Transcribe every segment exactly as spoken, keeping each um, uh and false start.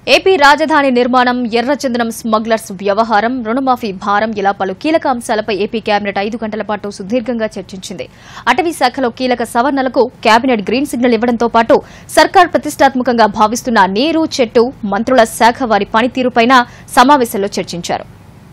AP రాజధాని నిర్మాణం, ఎర్రచందనం స్మగ్లర్స్ వ్యవహారం, రుణమాఫీ భారం ఇలా పలు కీలక అంశాలపై ఏపీ కేబినెట్ ఐదు గంటల పాటు సుదీర్ఘంగా చర్చించింది. అటవీ శాఖలో కీలక సవరణలకు కేబినెట్ గ్రీన్ సిగ్నల్ ఇవ్వడంతో పాటు సర్కార్ ప్రతిష్టాత్మకంగా భావిస్తున్న నీరు, చెట్టు మంత్రుల శాఖ వారి పనితీరుపై సమావేశంలో చర్చించారు.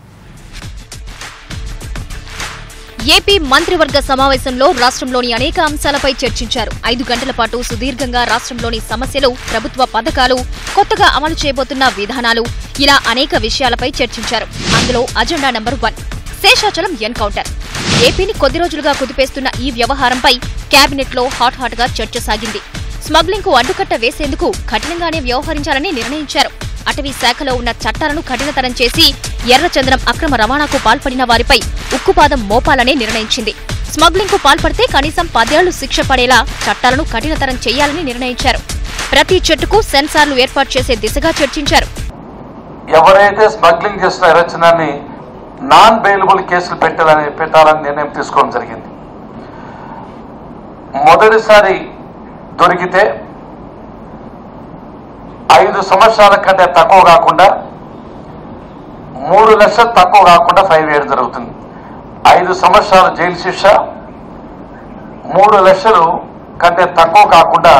ఏపీ మంత్రివర్గ సమావేశంలో రాష్ట్రంలోని అనేక అంశాలపై చర్చించారు. ఐదు గంటల పాటు సుదీర్ఘంగా రాష్ట్రంలోని సమస్యలు, ప్రభుత్వ పథకాలు, కొత్తగా అమలు చేయబోతున్న విధానాలు ఇలా అనేక విషయాలపై చర్చించారు. అందులో agenda number one Seshachalam encounter. ఏపీని కొద్ది రోజులుగా కుదిపేస్తున్న ఈ వ్యవహారంపై కేబినెట్ లో హాట్ హాట్ గా చర్చ సాగింది. స్మగ్లింగ్ కు అడ్డుకట్ట వేసేందుకు కఠినంగానే వ్యవహరించాలని నిర్ణయించారు. అటవీ శాఖలో ఉన్న చట్టాలను కఠినతరం చేసి ఎర్రచందనం అక్రమ రవాణాకు పాల్పడిన వారిపై ఉక్కుపాదం మోపాలని నిర్ణయించింది. స్మగ్లింగ్ కు పాల్పడితే కనీసం పదేళ్లు శిక్ష పడేలా చట్టాలను కఠినతరం చేయాలని నిర్ణయించారు. ప్రతి చెట్టుకు సెన్సార్లు ఏర్పాటు చేసే దిశగా చర్చించారు. ఎవరైతే స్మగ్లింగ్ చేస్తున్న ఎర్రచందనాన్ని నాన్ బెయిలబుల్ కేసులు పెట్టాలని పెట్టాలని నిర్ణయం తీసుకోవడం జరిగింది. మొదటిసారి దొరికితే ఐదు సంవత్సరాల కంటే తక్కువ కాకుండా, మూడు లక్షలు తక్కువ కాకుండా ఫైవ్ ఇయర్స్ జరుగుతుంది. ఐదు సంవత్సరాల జైలు శిక్ష, మూడు లక్షలు కంటే తక్కువ కాకుండా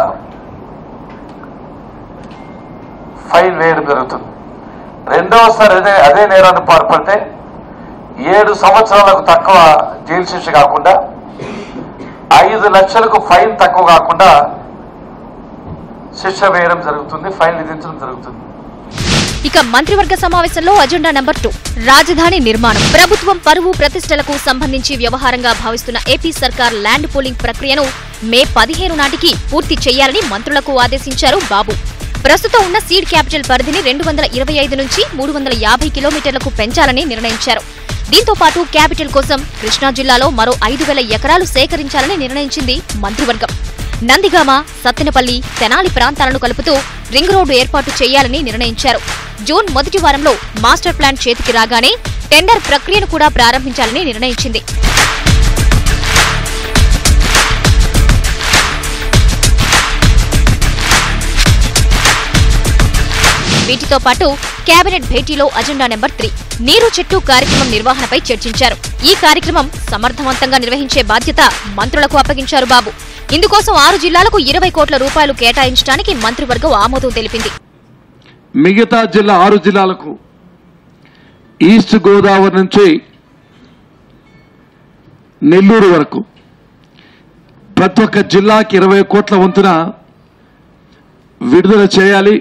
ఫైవ్ వేయడం జరుగుతుంది. రెండవసారి అదే అదే నేరాన్ని పాల్పడితే ఏడు సంవత్సరాలకు తక్కువ జైలు శిక్ష కాకుండా, ఐదు లక్షలకు ఫైన్ తక్కువ కాకుండా శిక్ష వేయడం జరుగుతుంది, ఫైన్ విధించడం జరుగుతుంది. ఇక మంత్రివర్గ సమావేశంలో అజెండా నంబర్ టూ రాజధాని నిర్మాణం. ప్రభుత్వం పరువు ప్రతిష్టలకు సంబంధించి వ్యవహారంగా భావిస్తున్న ఏపీ సర్కార్ ల్యాండ్ పూలింగ్ ప్రక్రియను మే పదిహేను నాటికి పూర్తి చేయాలని మంత్రులకు ఆదేశించారు బాబు. ప్రస్తుతం ఉన్న సీడ్ క్యాపిటల్ పరిధిని రెండు వందల ఇరవై ఐదు నుంచి మూడు వందల యాభై కిలోమీటర్లకు పెంచాలని నిర్ణయించారు. దీంతో పాటు క్యాపిటల్ కోసం కృష్ణా జిల్లాలో మరో ఐదు వేల ఎకరాలు సేకరించాలని నిర్ణయించింది మంత్రివర్గం. నందిగామ, సత్తెనపల్లి, తెనాలి ప్రాంతాలను కలుపుతూ రింగ్ రోడ్డు ఏర్పాటు చేయాలని నిర్ణయించారు. జూన్ మొదటి వారంలో మాస్టర్ ప్లాన్ చేతికి రాగానే టెండర్ ప్రక్రియను కూడా ప్రారంభించాలని నిర్ణయించింది. వీటితో పాటు కేబినెట్ భేటీలో అజెండా నెంబర్ త్రీ నీరు చెట్టు కార్యక్రమం నిర్వహణపై చర్చించారు. ఈ కార్యక్రమం సమర్థవంతంగా నిర్వహించే బాధ్యత మంత్రులకు అప్పగించారు బాబు. ఇందుకోసం ఆరు జిల్లాలకు ఇరవై కోట్ల రూపాయలు కేటాయించడానికి మంత్రివర్గం ఆమోదం తెలిపింది. మిగతా జిల్లా ఆరు జిల్లాలకు ఈస్ట్ గోదావరి నుంచి నెల్లూరు వరకు ప్రతి ఒక్క జిల్లాకి ఇరవై కోట్ల వంతున విడుదల చేయాలి.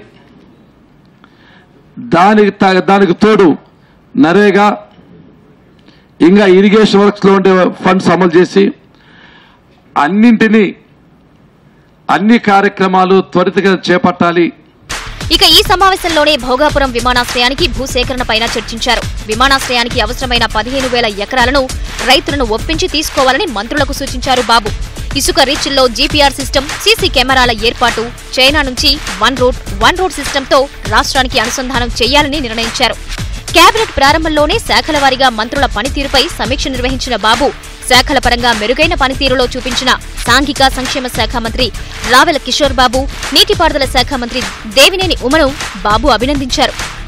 దానికి దానికి తోడు నరేగా ఇంకా ఇరిగేషన్ వర్క్స్ లో ఉండే ఫండ్స్ అమలు చేసి అన్నింటినీ అన్ని కార్యక్రమాలు త్వరితగా చేపట్టాలి. ఇక ఈ సమావేశంలోనే భోగాపురం విమానాశ్రయానికి భూసేకరణ పైన చర్చించారు. విమానాశ్రయానికి అవసరమైన పదిహేను వేల ఎకరాలను రైతులను ఒప్పించి తీసుకోవాలని మంత్రులకు సూచించారు బాబు. ఇసుక రీచ్ల్లో జీపీఆర్ సిస్టమ్, సీసీ కెమెరాల ఏర్పాటు, చైనా నుంచి వన్ రోడ్ వన్ రోడ్ సిస్టంతో రాష్ట్రానికి అనుసంధానం చేయాలని నిర్ణయించారు. కేబినెట్ ప్రారంభంలోనే శాఖల వారీగా మంత్రుల పనితీరుపై సమీక్ష నిర్వహించిన బాబు శాఖల పరంగా మెరుగైన పనితీరులో చూపించిన సాంఘిక సంక్షేమ శాఖ మంత్రి రావెల కిషోర్ బాబు, నీటిపారుదల శాఖ మంత్రి దేవినేని ఉమను బాబు అభినందించారు.